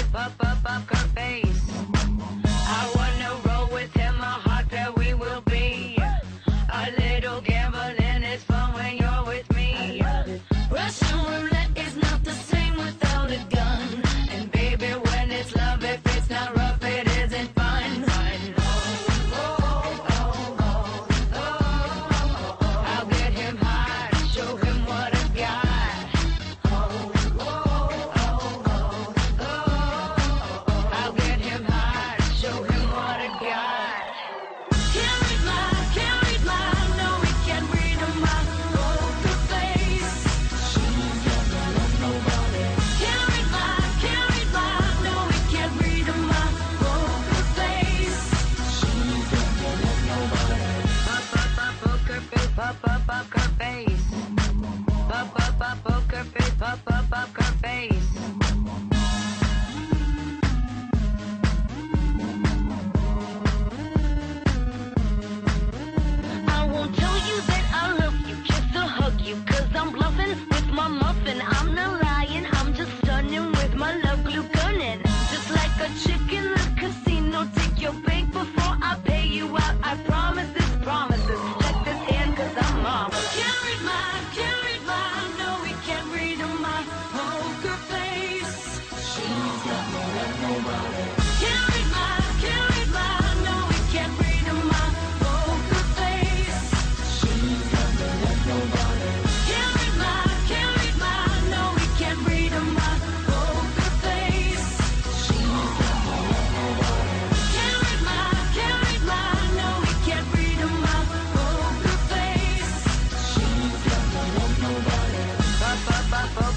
poker face. I wanna roll with him, a hot pair we will be. A little gambling is fun when you're with me. Russian roulette is not the same without a gun. And baby, when it's love, if it's not rough, it isn't fun. I'll get him high, show him what I got. I'll get him high, show him what I got. Can't read my, no, we can't read my poker face. She's never love nobody. Can't read my, no, we can't read my poker face. She's never love nobody. Poker face, poker face. Poker face, poker face. I won't tell you that I love you, just to hug you, 'cause I'm bluffing with my muffin. I'm not lying, I'm just stunning with my love glue gunning. Just like a chick in the casino, take your bank before I pay you out. I promise this promises. Check this hand 'cause I'm mom. Can't read my, no, we can't read my poker face. She's got no love nobody. Can't read my, no, we can't read my poker face. She's got no love nobody. Can't read my, no, we can't read my poker face. She's got no love nobody. Can't read my, no, we can't read my poker face. She's got no love nobody.